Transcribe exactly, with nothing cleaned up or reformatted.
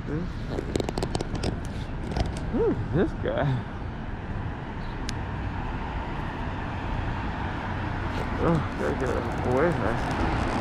Who's this guy? Oh, gotta get away from